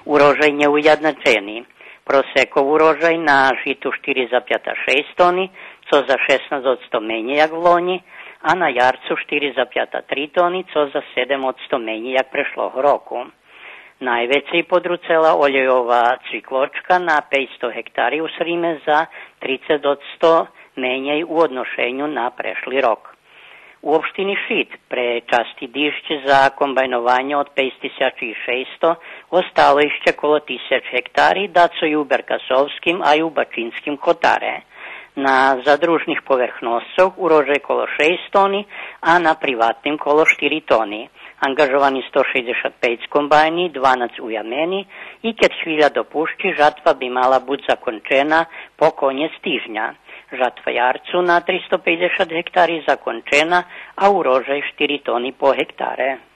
Urožaj neujednačeni. Prosekov urožaj na žitu 4,6 toni, co za 16% menje jak v loni, a na jarcu 4,3 toni, co za 7% menje jak prešlog roku. Najveći podrucela oljejova cikločka na 500 hektari u Srime za 30% menjej u odnošenju na prešli rok. U opštini Šid pre časti dišće za kombajnovanje od 5600 ostalo išće kolo 1000 hektari, da su i u Berkasovskim, a i u Bačinskim kotare. Na zadružnih povrhnoscov urožaj kolo 6 toni, a na privatnim kolo 4 toni. Angažovani 165 kombajni, 12 u Jameni i kad chvilja dopušći, žatva bi mala bud zakončena po konje stižnja. Žatva jarcu na 350 hektari zakončena, a urožaj 4 toni po hektare.